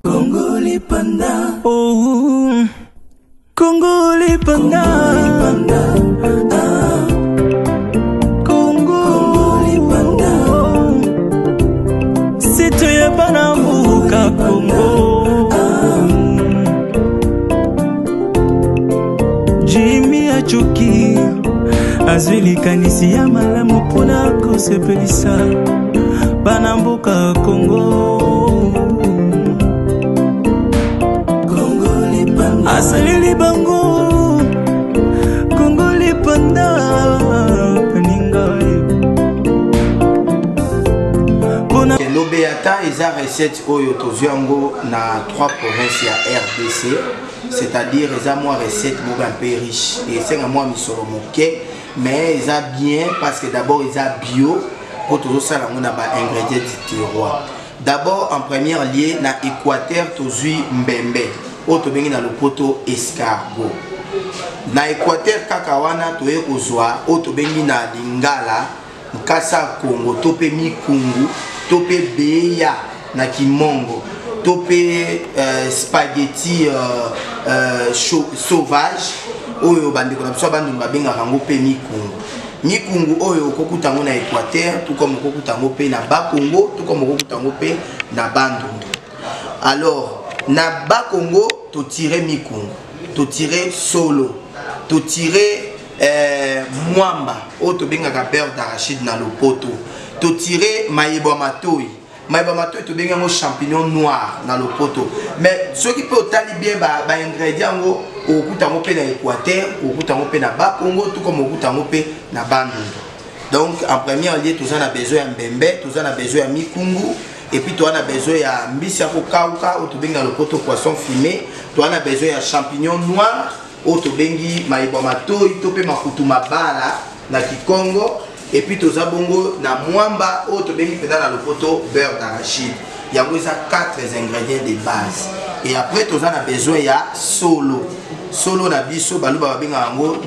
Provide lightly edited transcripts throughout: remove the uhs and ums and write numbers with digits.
Congolais panda. Oh, Congolais panda. Congolais panda. C'est toi Banambuka Congo. Jimmy Achoki azwili kanisi ya malamu pona kosepelisa Banambuka Congo. Asalili bango Congolais panda L'Obeata est la recette oyo toziango na 3 provinces ya RDC, c'est-à-dire ils ont une recette un peu riche et c'est un moi misoro moké mais ils ont bien parce que d'abord ils ont bio pour tout ça on a ba ingrédients du terroir. D'abord en première lieu na Équateur tozui mbembe oto bengi na lopoto escargot. Na Équateur kakawana toye kozwa oto bengi na lingala nkasa Congo tope mikungu tope beya na kimongo tope spaghetti sauvage oyo bandeko na biso bandu babenga rango pe mikungu oyo kokutango na Équateur tout comme kokutango pe na Bakongo tout comme kokutango pe na Bandundu. Alors na Bakongo to tirer mikungu to tirer solo to tirer mwamba o to benga ka beurre d'arachide na lopoto to tirer mayebo matoi to benga mo champignon noir na lopoto. Mais ce qui peut tali bien ba ingrédients ngo okutango pe na Équateur okutango pe na Bakongo tout comme okutango pe na Bandundu. Donc en première lieu tous on a besoin de mbembe, tous on a besoin de mikungu. Et puis tu as besoin de mbisi ya kokauka ou tu benga le poto poisson fumé, tu as besoin de champignons noirs ou tu bengi maïbo matoi, tu peux makutu mabala na Kikongo et puis tu as bongo na mwamba ou tu bengi dans le poto beurre d'arachide. Il y a 4 ingrédients de base. Et après tu as besoin de solo na biso baluba benga ngo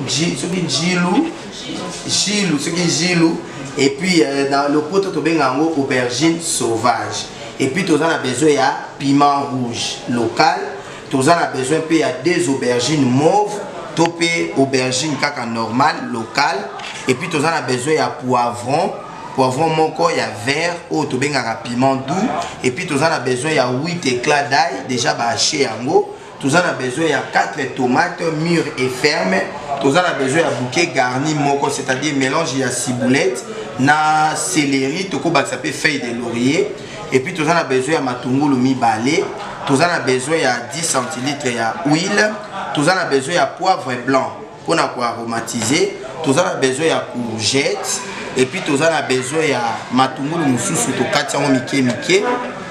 jilu. Et puis dans le pot tu as aubergine sauvage. Et puis tu as besoin de piment rouge local. Tu as besoin de 2 aubergines mauves. Tu as aubergine kaka normal local. Et puis tu as besoin de poivron moko ya vert ou tu as piment doux. Et puis tu as besoin de 8 éclats d'ail déjà haché yango. Tu as besoin de 4 tomates mûres et fermes. Tu as besoin de bouquet garni moko, c'est-à-dire mélange de ciboulette, na céleri, tu as feuille de laurier. Et puis tu as besoin de matungulu mi-balé. Tu as besoin de 10 centilitres d'huile. Tu as besoin de poivre blanc pour aromatiser. Tu as besoin de courgettes. Et puis tu as besoin de matungulu mususu, tu as mike.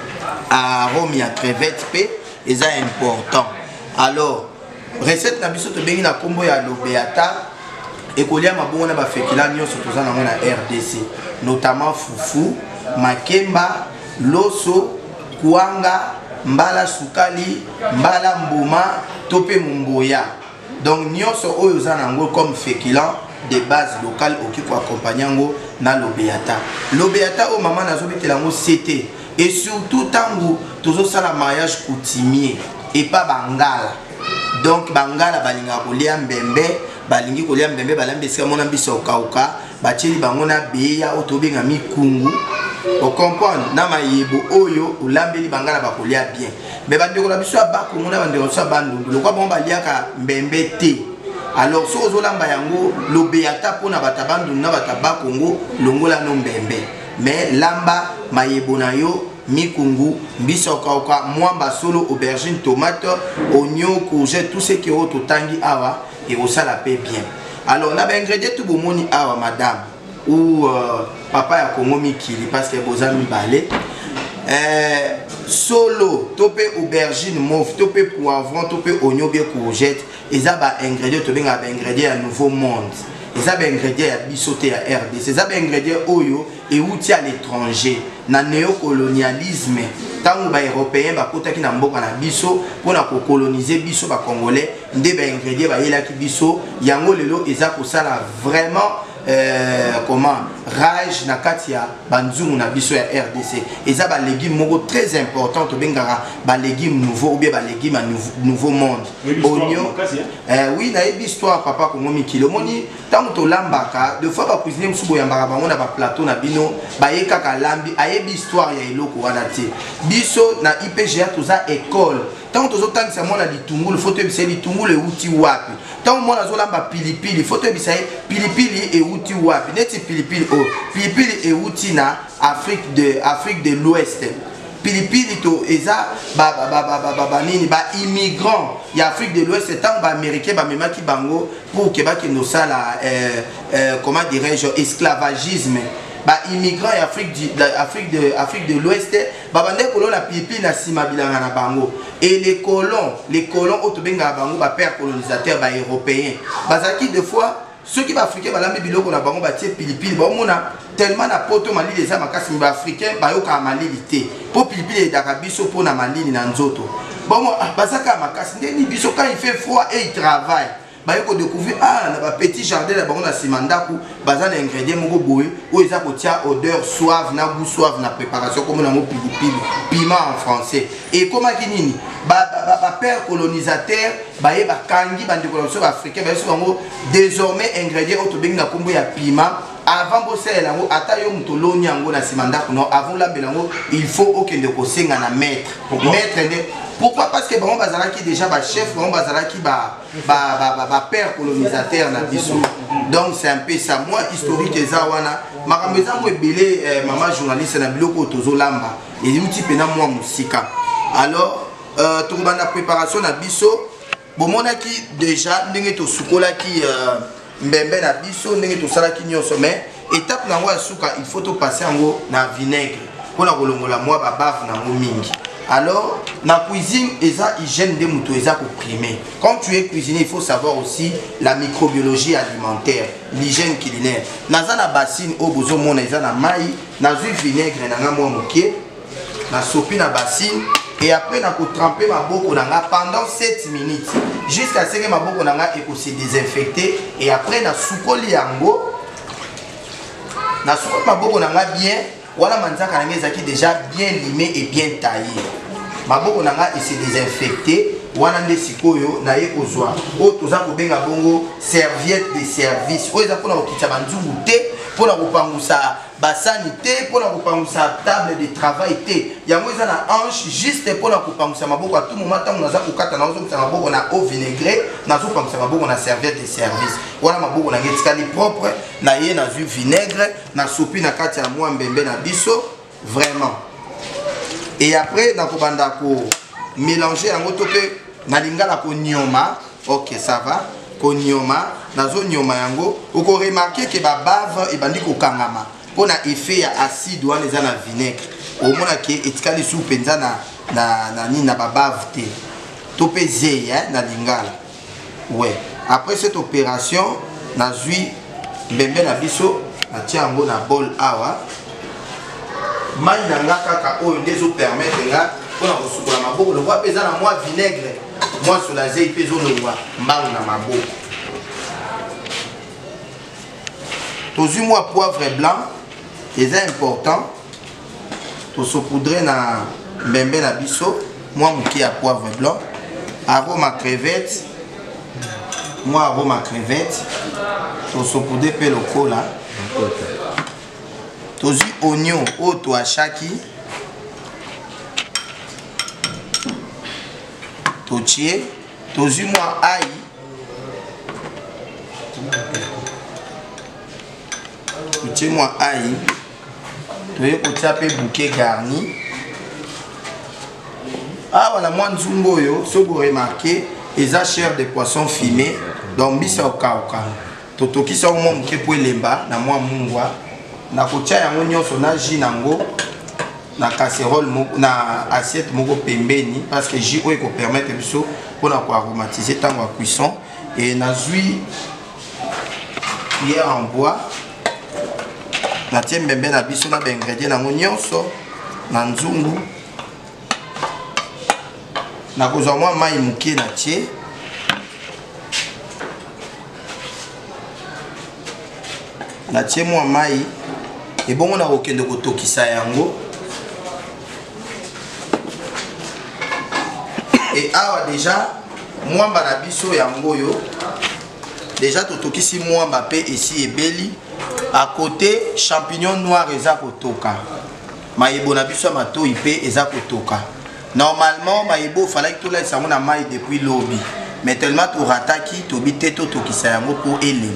Arôme ya crevette, et c'est important. Alors, recette na biso to bengi na kombo ya Lobeata et kolia mabongo na ba fekila nyonso toza na mona RDC, notamment fufu, makemba, loso, kuanga, mbala sukali, mbala mbuma, tope mumboya. Donc nyonso oyo za nango comme féculent de base locale oki ko accompagner ngo na Lobeata. Lobeata o mama nazo betela ngo CT et surtout tango tozo sala mariage coutumier et pas bangala. Donc bangala balinga kolia mbembe, balingi kolia mbembe balambe sika mona biso kauka, bacheli bangona beya otobenga mikungu. O comprendre na mayebo oyo ulambeli bangala bakolia bien. Mais bandeko la biso abako mona bandeko so bandundu. Lokwa bomba liaka mbembe te. Alors so ozolamba yango Lobeata pona batabandu na batabako ngo longola no mbembe. Mais lamba mayebo na yo mikungu, biso kauka, mwamba solo, aubergine, tomate, oignon, courgette, tout ce qui est au tangi awa et au salapé bien. Alors, on a un ingrédient tout moni awa madame ou papa ya Congo mikili parce que vous avez balé. Solo, topé aubergine mauve, topé poivron, topé oignon bien courgette. Et ça ba ingrédient to benga ba ingrédient à nouveau monde. Et ça ba ingrédient à bisoté à RDC. Ça ba ingrédient oyo et outil à l'étranger. Na néocolonialisme tant ba européen ba kota ki na mboka na biso pour na coloniser biso ba congolais nde ba ingrédient ba yela ki biso yango lelo eza ko sala vraiment comment rage na katia banzungu na biso ya RDC eza ba légumes moko très important to bengara ba légumes nouveaux ou bien ba légumes à nouveau monde oignon oui na histoire papa Kongo Mikilo moni tant to lambaka de fois ba cuisiner musubo ya mbaka bango na ba plateau na bino ba yeka ka lambi ayebi histoire ya eloko wana te biso na IPGA toza école tant to zotangisa mona litungulu faut te bisa litungulu euti wapi tant mona zolamba pilipili faut te bisa pilipili euti wapi neti pilipili o pilipili euti na Afrique de l'Ouest pilipili to eza nini ba immigrant ya Afrique de l'Ouest tant ba américain ba memaki bango pour que ba kino sala comment dirais-je esclavagisme ba immigrant ya Afrique de l'Ouest ba bande kolon la pilipili na sima bilanga na bango et les colons otobenga bango ba père colonisateur ba européen bazaki de fois ceux qui va africain balambi biloko na bango batie pilipili ba mona tellement na poto malili eza makasi ba africain ba yoka malili te po pilipili edaka biso po na malili na nzoto bon bazaka makasi ndeni biso quand il fait froid et il travaille ba yoko découvrir na ba petit jardin na bango na simandaku baza na ingrédient moko boye o eza ko tia odeur suave na goût suave na préparation comme na mo pilipili piment en français et comment kinini ba père colonisateur ba ye ba kangi ba ndeko so africain ba so bango désormais ingrédient autobengi na kombo ya piment avant bosela yango ata yo muto loni yango na simandaku non avant la belango il faut okende ko senga na maître pourquoi parce que bon bazalaki déjà ba chef bon bazalaki ba père colonisateur na biso donc c'est un peu ça moi historique eza wana makambo eza mo ebele maman journaliste na biloko tozo lamba et outil pena moi musika alors tout banda préparation na biso bomonaki déjà ndenge to sukolaki mbembe na biso ndenge to salaki nyonso mais étape nango ya suka il faut to passer yango na vinaigre pona kolongola moi ba bave nango mingi. Alors, la cuisine, eza hygiène de mouton, eza comprimé. Quand tu es cuisinier, il faut savoir aussi la microbiologie alimentaire, l'hygiène culinaire. Naza na bassine, au bozo mona, eza na maï, na zui vinaigre, na mwa moké, na sopi na bassine, et après na ko tremper ma boko nanga pendant 7 minutes, jusqu'à ce que ma boko nanga eko se désinfecter, et après na soukoli yango, na soukoli ma boko nanga bien. Voilà manzaka nanga ezaki déjà bien limé et bien taillé. Maboko nanga il s'est désinfecté. Wana nde sikoyo na ye kozwa. O toza ko benga bongo serviette de service. O eza pona kokitsa banzungu te, pona kopangusa basani te, pona kopangusa table de travail te. Yango eza na hanche juste pona kopangusa maboko à tout moment tant naza kokata na ozo maboko na eau vinaigrée, nazo pangusa maboko na serviette de service. Wana maboko na ngetikali propre na ye na zu vinaigre na sopi na kati ya mwa mbembe na biso vraiment. Et après na kobanda ko mélanger yango to pe na lingala ko nyoma. OK, ça va. Ko nyoma, nazo nyoma yango, oko remarquer que ba bave e bandi ko kangama. Pona effet ya acide wana eza na vinaigre. Au mona ke etikali sou penza na ni na ba bave te. To pe ze na lingala. Ouais. Après cette opération, na zui mbembe na biso na tia yango na bol awa. Mai nanga kaka oyo ndezo permettre nga pona kosukola maboko le voit pesa na moi vinaigre moi sur la zei peso le voit mbangu na maboko tozu moi poivre blanc c'est important to saupoudrer na mbembe na biso moi muki ya poivre blanc arôme à crevette moi arôme à crevette to saupoudrer pe lokola tozu oignon o to achaki totie tozu moi ail totie moi ail toye kotia pe bouquet garni voilà moi nzungu oyo so vous remarquez eza chair de poisson fumé donc bisa okauka totokisa mo muke po elemba na moi mungwa na kotia yango nyonso na jus nango na casserole na assiette moko pembeni parce que jus oyo ko permettre biso pona ko aromatiser tango cuisson et na zui cuillère en bois na tie mbembe na biso na ba ingrédients nango nyonso na nzungu na kozwa mwa mai muke na tie natie mwa mai ebongo na kokende kotokisa yango. Et awa déjà mwamba na biso yango yo déjà totokisi mwamba pe ici ebeli à côté champignon noir eza kotoka mayebo na biso matoi pe eza kotoka. Normalement mayebo fallait que tout là ça na mai depuis lobby mais tellement to rataki to bité to tokisa yango pour elem.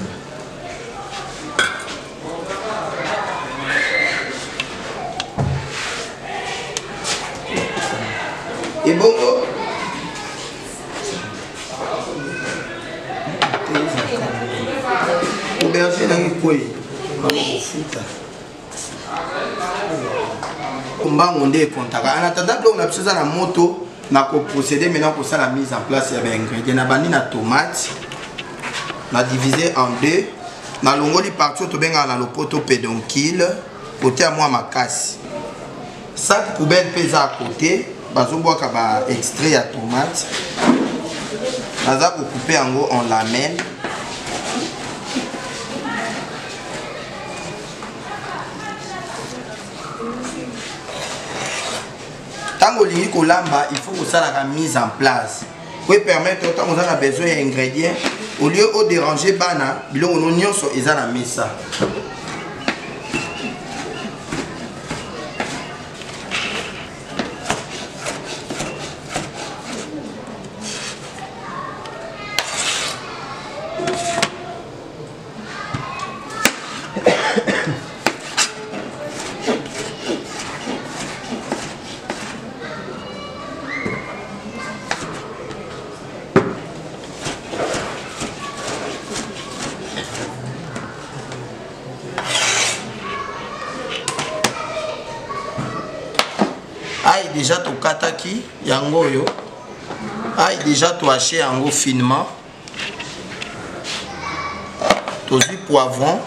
Et bon aubergine nangi koi kofuta kombango nde kontaka en attendant donc na biso na moto na ko procéder maintenant pour ça la mise en place ya ingrédients na bandi na tomate na diviser en deux na longoli partout to benga na lopoto pédoncule côté à moi makasi sac poubelle pesa à côté bazo boka ba extrait ya tomate naza ko couper yango en lamelle. Tant que kolamba, il faut que ça la mise en place. Pour permettre autant qu'on a besoin d'ingrédients, au lieu de déranger bana, bilo on oignon so ils la mesa. Aïe déjà to kataki yango yo. Aïe déjà to haché yango finement. To du poivron.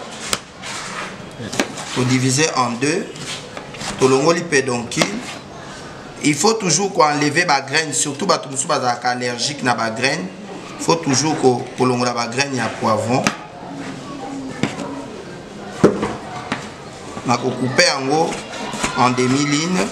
To diviser en deux. To longoli pédoncule. Il faut toujours qu'on enlève ma graine, surtout ba tout musu allergique na ba graine. Il faut toujours qu'on longola ba graine ya poivron. Ma ko couper yango en demi-ligne.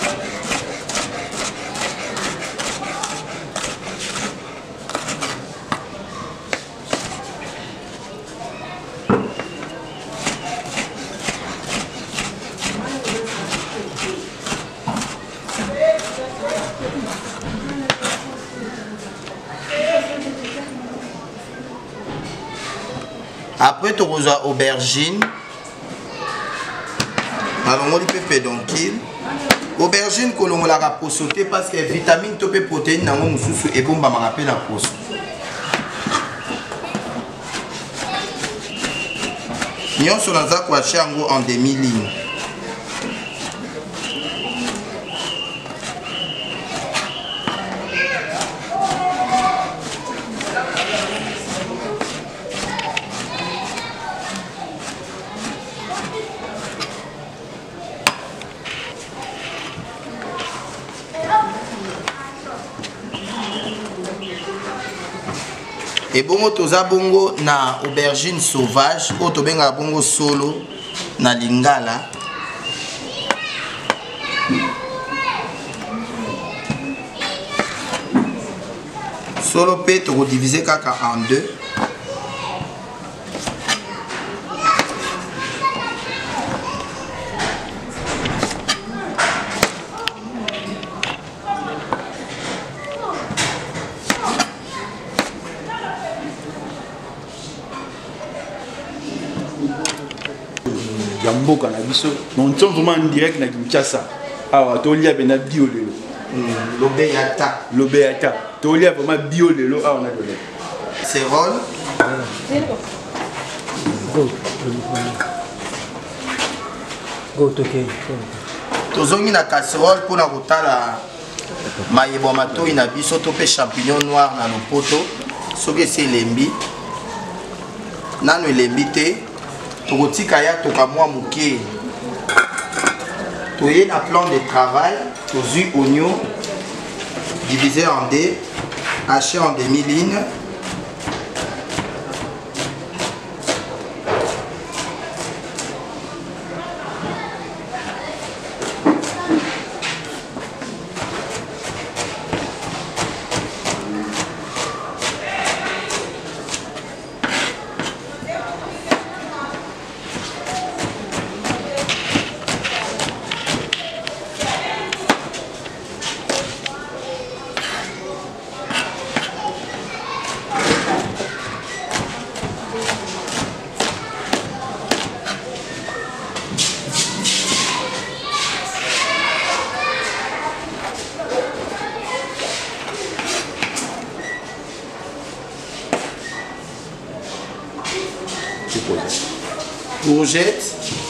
Après, tu as aubergine. Alors, on peut pédoncule. Aubergine, que l'on l'a pour sauter parce que vitamine, tu peux protéines, dans mon sous et bon, bah, me rappelle la poste. Nous sommes en demi-ligne. Et bongo toza bongo na aubergine sauvage o to benga bongo solo na lingala. Solo pe to diviser kaka en deux. Jambo kana biso non sommes vraiment en direct na Kinshasa awa to lia bena bio lelo lobeyata to lia vraiment bio lelo awa na dole c'est rôle go toke tozongi na casserole pour na kotala mayebo matoi na biso to pe champignon noir na lopoto soki c'est lembi nano lembi te tokotika ya tokamwa muke toye na plan de travail tozui oignon divisé en deux haché en demi-ligne courgette,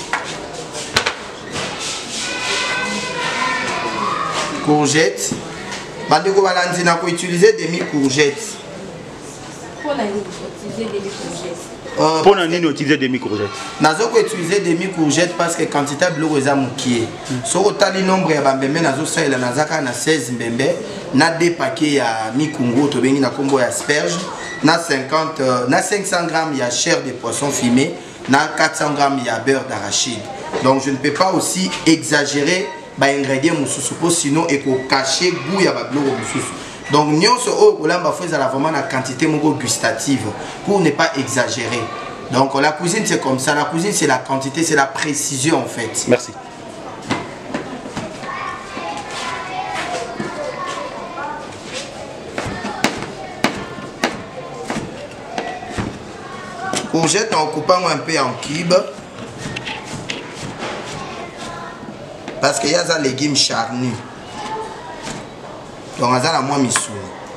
courgette. Bandeko balandi na ko utiliser demi courgette. Pour utiliser demi courgette. Pour nani utiliser demi courgette. Nazo ko utiliser demi courgette parce que quantité bloko eza mukie. Soko tali nombre ya bambembe nazo salela nazaka na 16 mbembe na 2 paquets ya mikungu to bengi na kombo ya asperge na 500 grammes ya chair de poisson fumé na 400 grammes ya beurre d'arachide. Donc je ne peux pas aussi exagérer ba ingrédients mususu pour sinon et ko cacher goût ya ba bloko mususu. Donc nyonso o kolamba faut la vraiment la quantité moko gustative pour ne pas exagérer. Donc la cuisine c'est comme ça, la cuisine c'est la quantité, c'est la précision en fait. Merci. Courgette en coupant un peu en cubes. Parce qu'il y a des légumes charnus. Donc, on a la moins missou.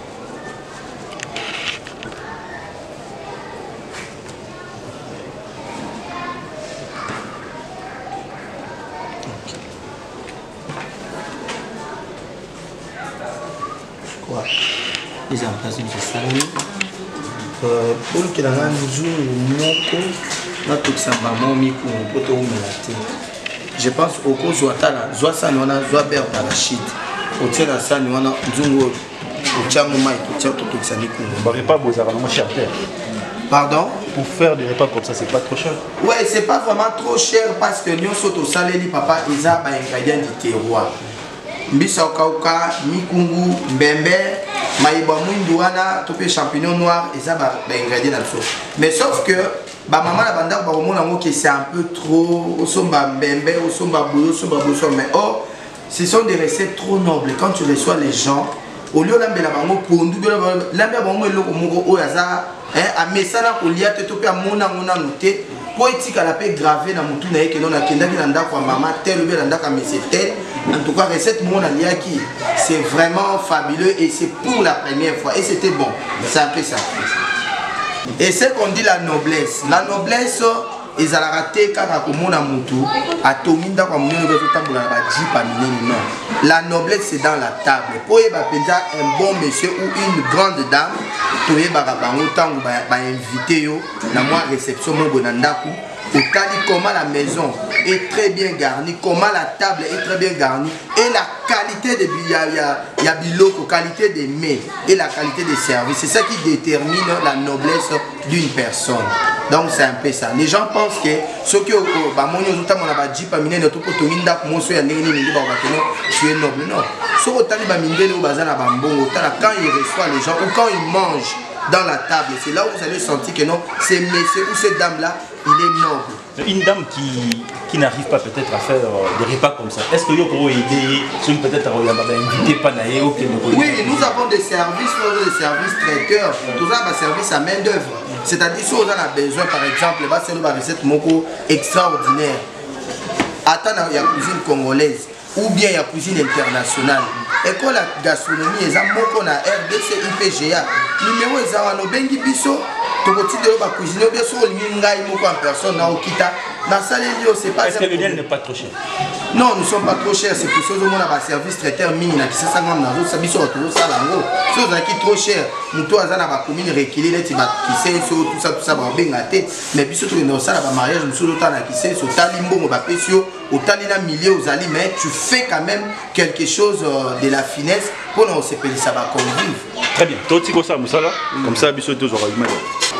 Quoi? Les emplacements de salami. Pour que la gagne joue moko, na toksamba momi pour poto melate. Je pense au cours Zoatala, Zoasanwana, Zoaber d'arachide. Au tien à Sanwana, Zungo, au Tchamoma et au Tchamotoksanik. On ne pas beaux vraiment cher. Pardon? Pour faire des repas comme ça, c'est pas trop cher. Ouais, c'est pas vraiment trop cher parce que nous sommes au salé, papa, ils ont un ingrédient du terroir. Mbisa okauka, mikungu, mbembe, maïba mouindouana, topé champignon noir, et ça ba ingrédients dans le sauce. Mais sauf que ba maman la banda ba mon que c'est un peu trop au somba mbembe, au somba bouillon, au somba bouillon, mais oh, ce sont des recettes trop nobles. Quand tu reçois les gens, au lieu d'amber la bango pondu, l'amber bango et l'oko mongo o yaza, a mesana ko liate topé à mona noté. Poétique à la paix gravée dans mon tournée que l'on a kendaki nanda kwa maman tel ou bien nanda kwa monsieur tel. En tout cas recette mon aliaki c'est vraiment fabuleux et c'est pour la première fois et c'était bon. C'est un peu ça. Et c'est qu'on dit la noblesse. La noblesse ils ont raté quand on a moutou à tominda comme nous non. La noblesse c'est dans la table. Pour y un bon monsieur ou une grande dame, tu es invité yo la moi réception mon bonandaku. Au cas comment la maison est très bien garnie, comment la table est très bien garnie et la qualité de ya biloko, qualité des mets et la qualité des services, c'est ça qui détermine la noblesse d'une personne. Donc c'est un peu ça. Les gens pensent que ce que tu es noble. Non. Quand il reçoit les gens ou quand il mange dans la table, c'est là où vous allez sentir que non, ces messieurs ou ces dames-là, il est noble. Une dame qui n'arrive pas peut-être à faire des repas comme ça, est-ce que vous pouvez aider peut-être à inviter Panaé ou oui, nous avons des services traiteurs, tout ça, des services à main-d'œuvre. C'est-à-dire, si on a besoin, par exemple, c'est une recette moko extraordinaire. Attends, il y a cuisine congolaise ou bien il y a cuisine internationale. École la gastronomie, il y a moko na RDC IPGA. Numéro est à Nobengi Bisso. Cuisiner bien sûr en personne na okita na salle c'est pas. Est-ce que le lien n'est pas trop cher? Non, nous ne sommes pas trop chers, c'est pour ça que nous avons un service traiteur mini qui s'est sangram na zo sabiso autour ça là ngo. Chose qui trop cher, nous toi azana ba commune reculer les tiba qui c'est tout ça ba bengate mais biso to na ça ba mariage nous sur temps na qui c'est so talimbo ba pesio au talina milieu aux ali mais tu fais quand même quelque chose de la finesse pour nous se payer ça va convivre. Très bien. Toi tu ça musala comme ça biso tous aura humain.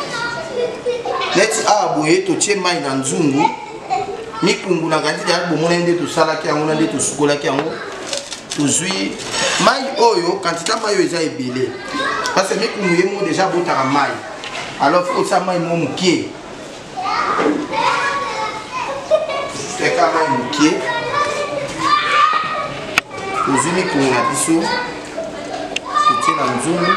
Let's aboye to tie mai na nzungu mikungu na gandi ya bomona nde to sala ki yango nde to sukola ki yango to zui mai oyo quantité mai oyo eza ebele parce que mikungu yemo déjà botaka mai alors faut ça mai mo mukie c'est quand même mukie to zui mikungu na biso to tie na nzungu.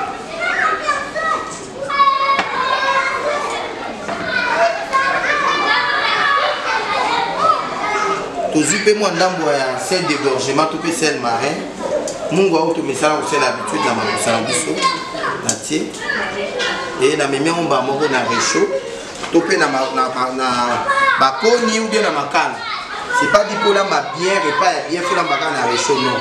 Tozupe moi ndambo ya sel d'égorgement tout peut sel marin. Mungu auto mesala ko sel habitude na makusala biso. Natie. Et na meme on ba moko na réchaud. topé na bakoni ou bien na makala. C'est pas dit pour la ma bière et pas bien fait la makala na réchaud non.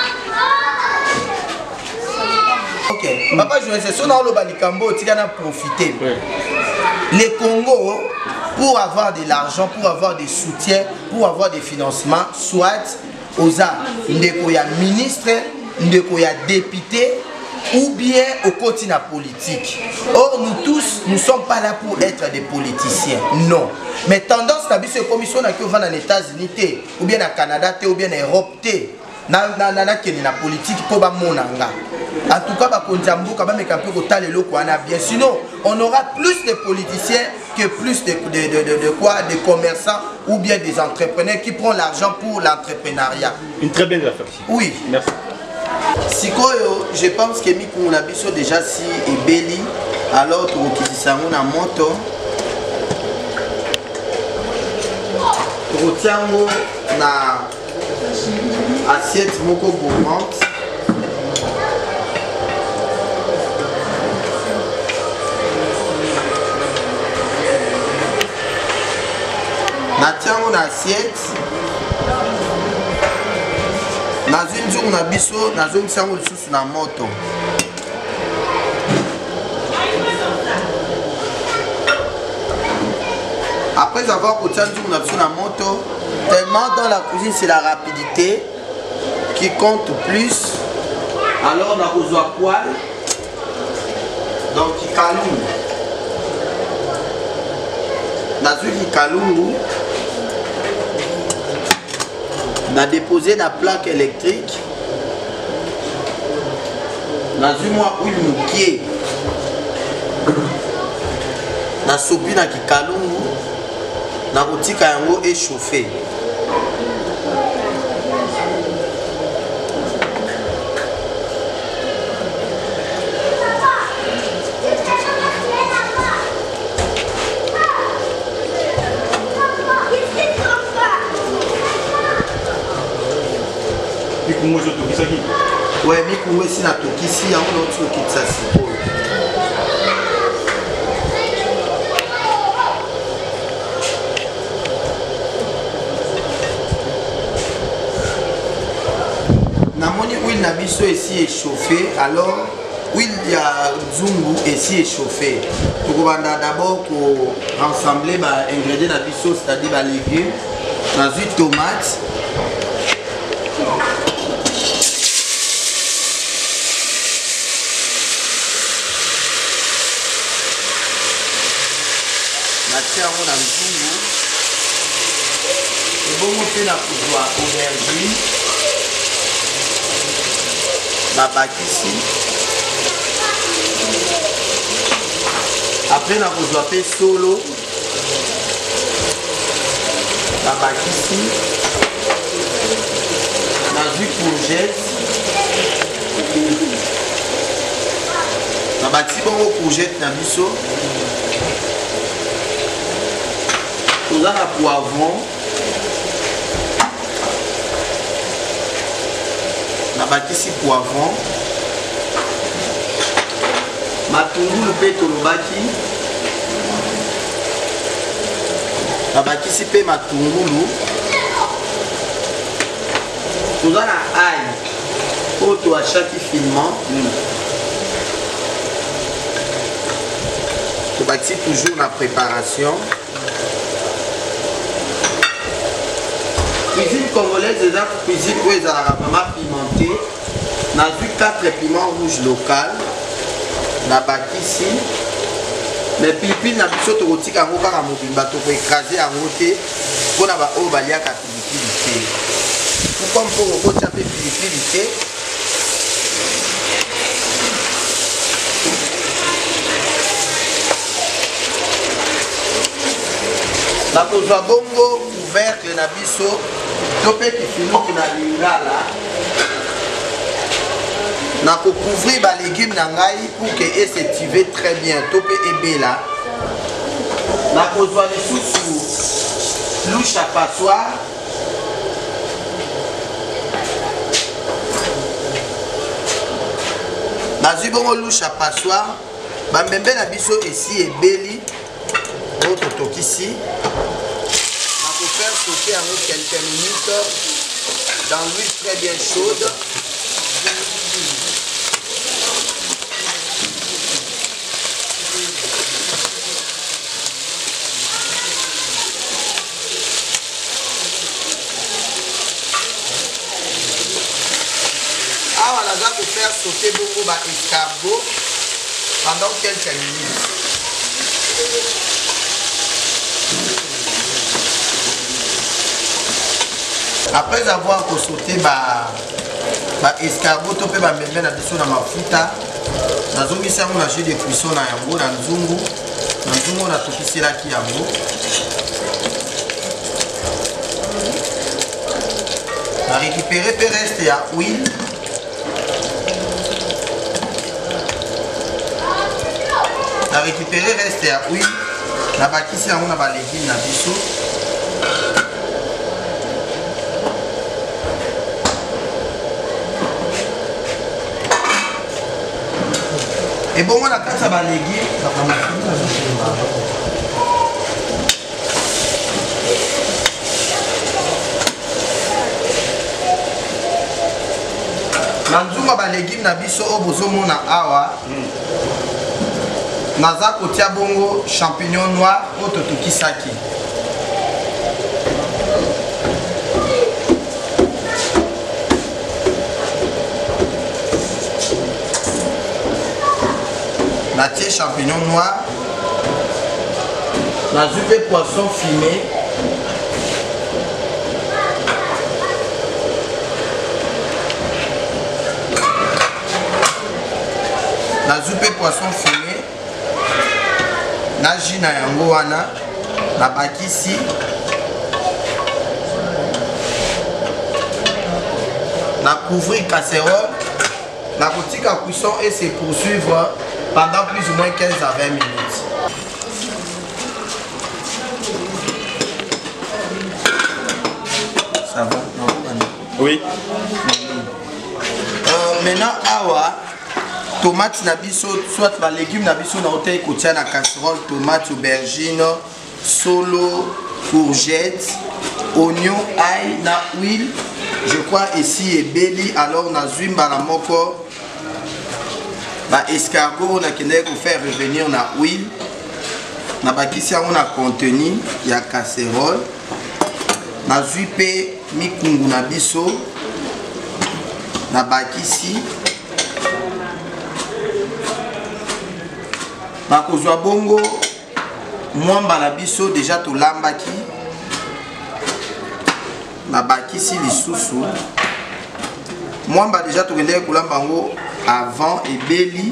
Ok, papa je sais son lo balikambo tika profiter. Les Congo pour avoir de l'argent, pour avoir des soutiens, pour avoir des financements, soit aux arts, ndeko ya ministre, ndeko ya député ou bien au continent politique. Or nous tous, nous ne sommes pas là pour être des politiciens, non. Mais tendance à ce commission qui va dans les États-Unis ou bien au Canada ou bien en Europe na politique pour ba monanga. En tout cas, bien. Sinon, on aura plus de politiciens que plus de commerçants ou bien des entrepreneurs qui prennent l'argent pour l'entrepreneuriat. Une très belle réflexion. Oui. Merci. Je pense que Mikou Nabiso déjà si et Beli, alors tu as na moto. Tu na assiette moko gourmande. Natiango na assiette. Nazo nzungu na biso, nazo nsango lisusu na moto. Après avoir coûté nzungu na biso na moto, tellement dans la cuisine c'est la rapidité qui compte plus. Alors on a besoin de poêle. Donc il calme. Nazo il calme. On a déposé la plaque électrique. On a vu moi huile moukier. On a sopi na kikalungu. On a boutique yango échauffé. Ouais, Mikou aussi na tokisi yango na otu okitisa sikoyo. Namoni huile na biso esi échauffé, alors huile ya nzungu esi échauffé. Tokobanda d'abord ko rassembler ba ingrédients na biso, c'est-à-dire ba légumes, na huile tomate. Natia na mzungu. Ebongo pe na kuzwa aubergine. Babakisi. Après na kuzwa pe solo. Babakisi. Na jus courgette. Babakisi bongo courgette na biso. Nous avons un poivron. On a bâti ici poivron. Matungulu pe tolobaki. On a bâti ici pe matungulu. Nous avons un ail. Auto à chaque finement. On a bâti toujours la préparation. Cuisine congolaise, c'est une cuisine où ils ont vraiment pimenté. On a vu 4 piments rouges locaux. On a bâti ici. Mais pilipili na biso to kotika ngo kaka mobimba to ko écraser yango te pona ba o baliaka pilipili te. Pourquoi mpo ko taper pilipili te? Na kozwa bongo couvercle na biso to pe kifinuki na lingala. Na ko couvrir ba légumes na ngai pour que s'étive très bien to pe ebela. Na kozwa lisusu louche à passoire. Na zui bongo louche à passoire. Ba mbembe na biso esi ebeli. ici. On peut faire sauter en quelques minutes dans l'huile très bien chaude. Alors, on a pour faire sauter beaucoup d'escargots pendant quelques minutes. Après avoir sauté escargot, on peut mettre dans mafuta. Dans un jus de cuisson na yango na nzungu. Na nzungu on a tout ici là qui yango. On a récupéré le reste à huile. On a récupéré le reste à huile. On a bâtissé on a légumes na biso. Et bon, on a quand ça va léguer. Nanzuma ba légumes na biso o bozomona awa. Naza kotia bongo champignon noir o totokisaki. Natie champignon noir. La zupe poisson fumé. La zupe poisson fumé. Na jus na yango wana. Na bakisi. Na couvrir casserole. Na kotika cuisson et se poursuivre pendant plus ou moins 15 à 20 minutes. Ça va? Non, oui. Maintenant, awa, tomate nabiso, soit les légumes nabiso na hôtel kotia na casserole, tomate, aubergine, solo, courgette, oignon, ail, na huile. Je crois ici est belly, alors na zwimba na moko. Escargot, on a faire revenir na huile. Na bakisi on a contenu ya casserole. Na zuipe mikungu na biso. Na bakisi. Na kozwa bongo mwamba na biso déjà to lambaki. Na bakisi lisusu. Mwamba déjà to kende kolamba ngo avant et belly.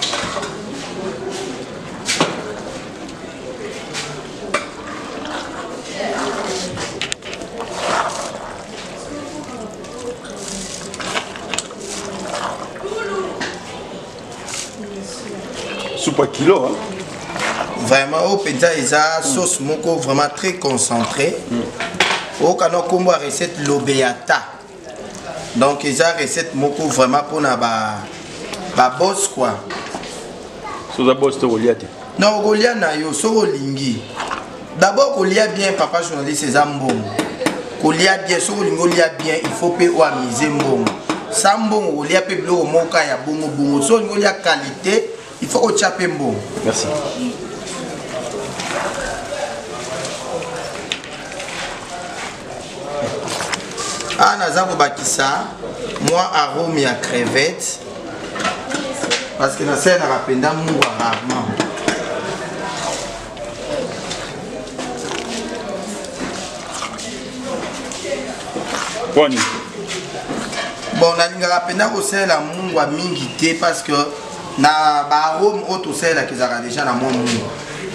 Soupe à kilo, hein? Vraiment, au pizza, il y a sauce moko vraiment très concentrée. Au canon comme recette l'obeata. Donc il y a recette moko vraiment pour na ba boss quoi. So da boss to Goliath. Non, Goliath na yo so lingi. D'abord Goliath bien papa journaliste c'est mbongo. Goliath bien so lingo lia bien, il faut payer ou miser mbongo. Sa mbongo Goliath pe blo moka ya bongo bongo. So lingo lia qualité, il faut au chaper mbongo. Merci. Ah, nazako bakisa moi arôme ya crevette parce que na sel na rapenda mungu rarement. Kwani? Bon, na linga rapenda ko sel la mungu mingi te parce que na ba arôme auto sel la kizaka déjà na mon mungu.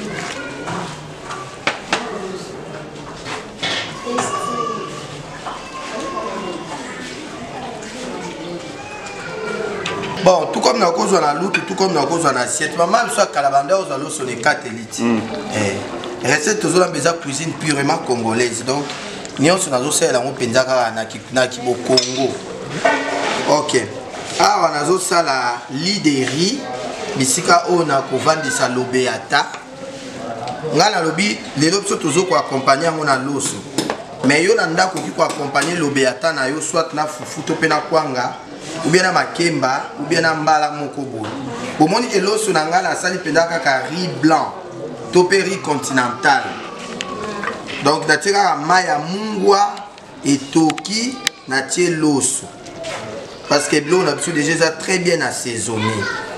Bon, tout comme nous avons la loutre, tout comme nous avons une assiette. Maman, soit calabanda, nous allons sur les 4 élites. Recette, nous avons besoin de cuisine purement congolaise. Donc, nous avons fait la penzaka na Kibo Congo. Ok. Alors, nous avons fait la lit de riz. Bisika, on a couvert de sa lobeata. ngana lobi lelo biso tozo ko accompagner ngona loso mais yo na ndako ki ko accompagner lobeata na yo soit na fufu to pe na kwanga ou bien na makemba ou bien na mbala moko boye bomoni eloso na ngana sali penda kaka riz blanc to pe riz continental donc natira maya mungwa etoki na tie loso parce que blanc on a besoin déjà très bien assaisonné.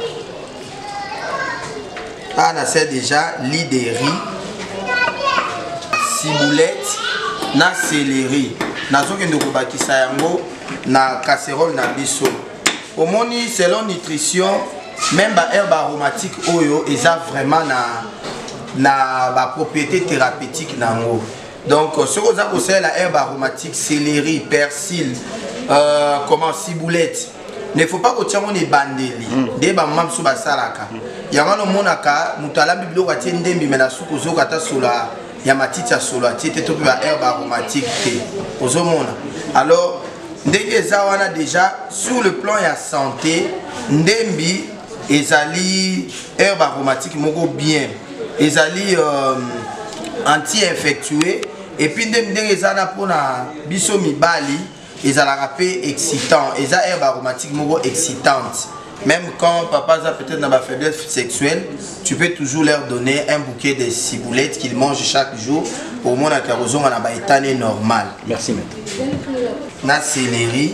On a fait déjà lit de riz, ciboulette, na céleri. Na zo kendo ko bakisa yango na casserole na biso. Omoni selon nutrition, même ba herbe aromatique oyo eza vraiment na ba propriété thérapeutique nango. Donc ce que vous avez la herbe aromatique, céleri, persil, comment ciboulette. Il ne faut pas que tu aies des bandeli. Des bambam sous basalaka. Il y a un monaka, mutala biblo ka tiende mbi mena suko zo kata sola ya matita sola tiete to ba herbe aromatique te. Ozomona. Alors ndenge za wana déjà sur le plan ya santé, ndembi ezali herbe aromatique moko bien. Ezali anti-infectué et puis ndenge za na pona biso mibali ezalaka pe excitant, eza herbe aromatique moko excitante. Même quand papa a peut-être dans ma faiblesse sexuelle, tu peux toujours leur donner un bouquet de ciboulettes qu'ils mangent chaque jour au moins à carozon à la étannée normal. Merci maître. Na céleri.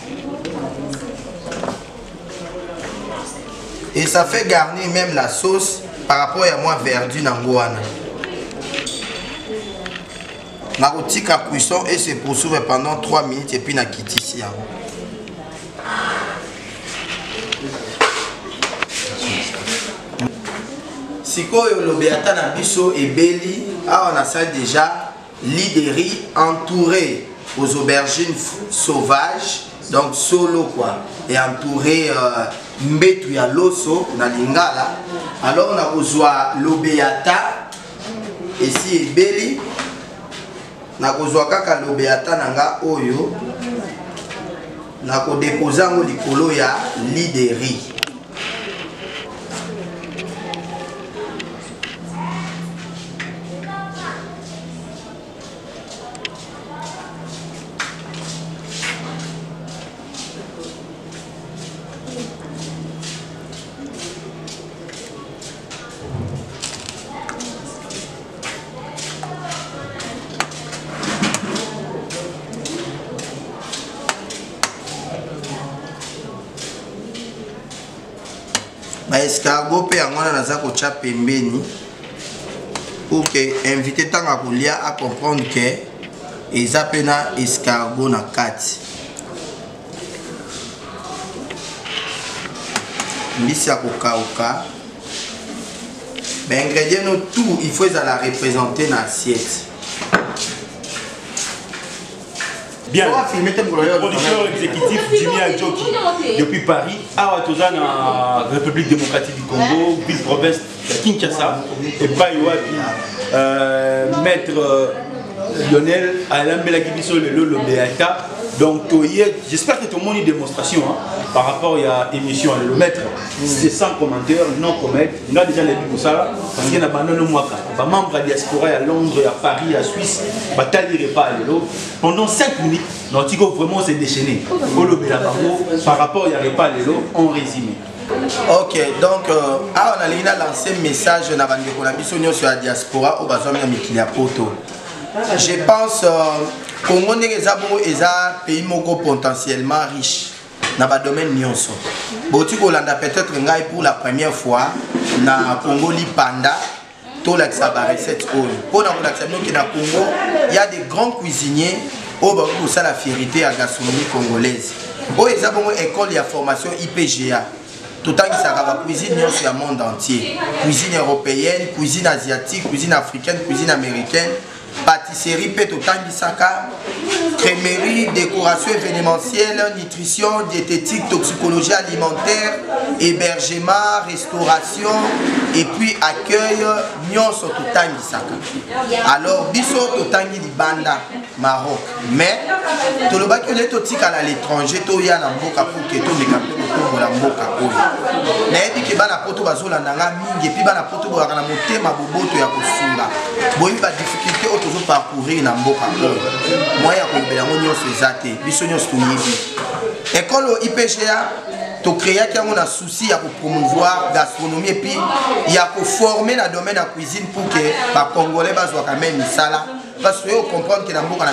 Et ça fait garnir même la sauce par rapport à moi verdu nangoana. Na rotika cuisson et se poursuivre pendant 3 minutes et puis na quitte ici. Sikoyo lobeata na biso ebeli, on a ça déjà lit de riz entouré aux aubergines sauvages, donc solo quoi, et entouré mbetu ya loso na lingala. Alors on a besoin lobeata ici ebeli. Na kozwa kaka lobeata nanga oyo na ko déposer ngo likolo ya lit de riz. Escargot pe yango wana naza kotia pembeni pour que invité tanga kolia a comprendre que eza pe na escargot na kati. Mbisi ya kokauka. Ben ingrédients no tout il faut la représenter na assiette. Bien, producteur exécutif Jimmy Adjoki depuis Paris, à la République démocratique du Congo, ville-province de Kinshasa, et Baïwapi, maître Lionel Alain Belagibiso le Béata. Donc, j'espère que tout le monde a une démonstration par rapport à l'émission. Le maître, c'est sans commentaire, non commentaire. On a déjà les pour ça, parce qu'il y a un mois. Les membres de la diaspora à Londres, à Paris, à Suisse, pendant 5 minutes, Nantigo vraiment s'est déchaîné. Par rapport à repas en résumé. Ok, donc on a lancé un message sur la diaspora au besoin de je pense Congo est un pays potentiellement riche dans le domaine nyonso. Boti Kolanda peut-être pour la première fois na Congo li panda to la recette oyo. Pour la Congo, il y a des grands cuisiniers au ça la fierté à la gastronomie congolaise. Au école de formation IPGA. Tout le temps qui la cuisine sur le monde entier. Cuisine européenne, cuisine asiatique, cuisine africaine, cuisine américaine. Pâtisserie, Petotangissaka, crémerie, décoration événementielle, nutrition, diététique, toxicologie alimentaire, hébergement, restauration et puis accueil, Nyon Sototangissaka. Alors, Biso Totangi Libanda, Maroc. Mais tout le bac est aussi à l'étranger, tout y a un mboka pour que tout le monde pour la mboka. Mais et puis bana poto bazola nanga mingi et puis bana poto boka na motema boboto ya kosunga. Boyi ba difficulté au toujours parcourir na mboka. Moi ya ko bela ngoni osezate, biso nyos tuyibi. École IPGA to créer qui a un souci à promouvoir gastronomie et puis il y a pour former dans le domaine de la cuisine pour que les Congolais soient quand même sala parce que vous comprenez que dans le monde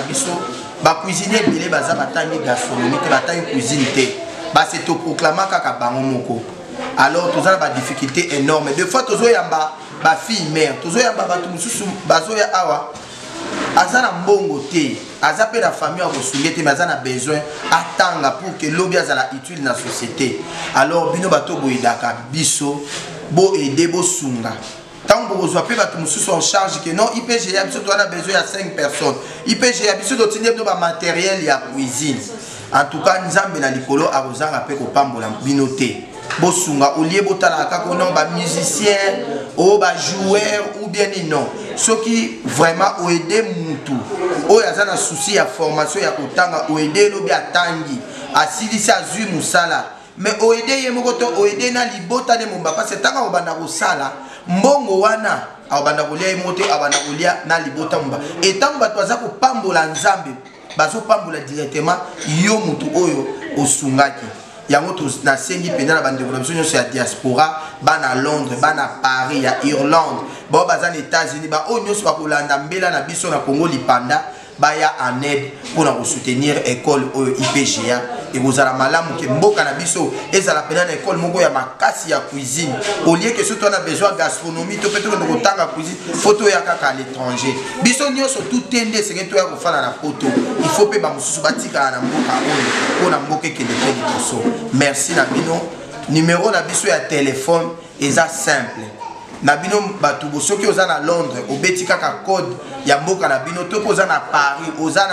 la cuisiner bilé baza batani gastronomie que batani cuisine té bah c'est to proclamer kaka bango moko alors tous ça ba difficulté énorme deux fois tous yamba ba fille mère tous yamba ba tout mususu bazo ya awa azana mbongo te azape la famille a reçu mais azana besoin attendre pour que l'objet azala utile dans la société alors bino bato boidaka biso bo aider bo sunga tant que vous avez bato mususu en charge que non IPGA biso doit a besoin à 5 personnes IPGA biso doit tenir do ba matériel ya cuisine en tout cas nzambe na likolo arozanga pe ko pambola bino te bo sunga au lieu botala kako non ba musicien ou ba joueur ou bien non ceux qui vraiment ont aidé mutu o yaza na souci ya formation ya kotanga o aider lobi atangi asilisi azui musala mais o aider ye moko to o aider na libota de momba parce que tanga obanda ko sala mbongo wana abanda kolia ye moto abanda kolia na libota momba et tant bato baza ko pambola nzambe bazo pambola directement yo mutu oyo osungaki yango to na sengi penda na bandéveloppement sur la diaspora bana Londres bana Paris ya Irlande ba baza na États-Unis ba onyo so bakolanda mbela na biso na Congo lipanda baya en aide pour nous soutenir école IPGA et vous allez malamu ke mboka na biso ezala pena na école moko ya makasi ya cuisine au lieu que surtout on a besoin de gastronomie to peut-être de kotanga cuisine photo ya kaka à l'étranger biso nyonso tout tende c'est que to ya kofala na photo il faut pe ba mususu batika na mboka oyo na mboka ke de biso merci na bino numéro na biso ya téléphone eza simple na bino batu bosoki oza na Londres obeti kaka code ya mboka na bino to oza na Paris oza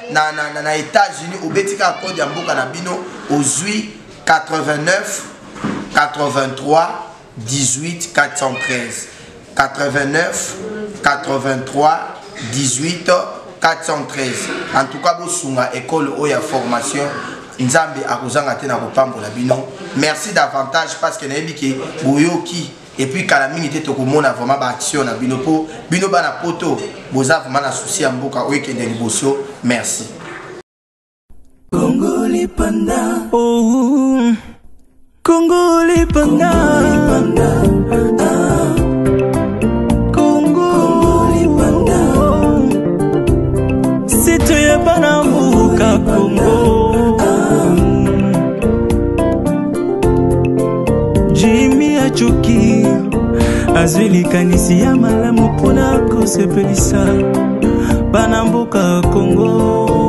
na États-Unis obeti kaka code ya mboka na bino ozui 89 83 18 413 89 83 18 413 en tout cas bosunga école oya formation nzambe akozanga te na kopambola bino merci davantage parce que nayebi ke boyoki et puis kala mingi te tokomona vraiment ba action na bino po bino bana poto boza vraiment na souci ya mboka oyekende liboso merci Congo lipanda oh Congo lipanda Congo lipanda c'est toi bana mboka Congo Jimmy achuki azwili kanisi ya malamu pona kosepelisa bana mboka Congo